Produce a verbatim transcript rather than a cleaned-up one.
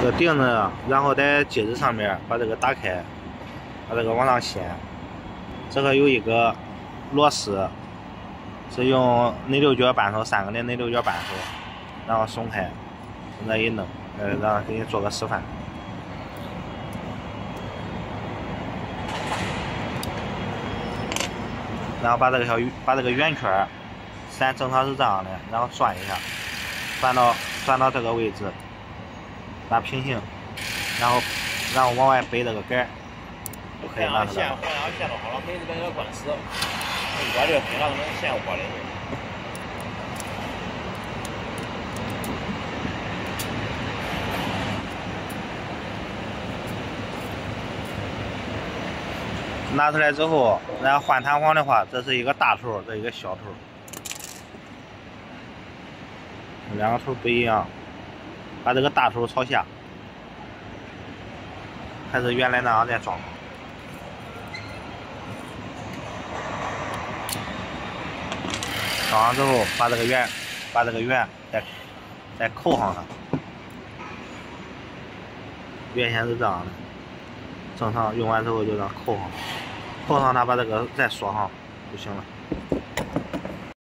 个顶子，然后在机子上面把这个打开，把这个往上掀。这个有一个螺丝，是用内六角扳手，三个的内六角扳手，然后松开，从这一弄，呃，让给你做个示范。然后把这个小把这个圆圈，咱正常是这样的，然后转一下，转到转到这个位置，把平行，然后然后往外背这个杆，就可以拿出来。 线，我线路好了，没这边要关死，我这非常能线活的。 拿出来之后，然后换弹簧的话，这是一个大头，这一个小头，两个头不一样。把这个大头朝下，还是原来那样再装。装上之后，把这个圆，把这个圆再再扣上它。原先是这样的，正常用完之后就这样扣上。扣上它，把这个再锁上就行了。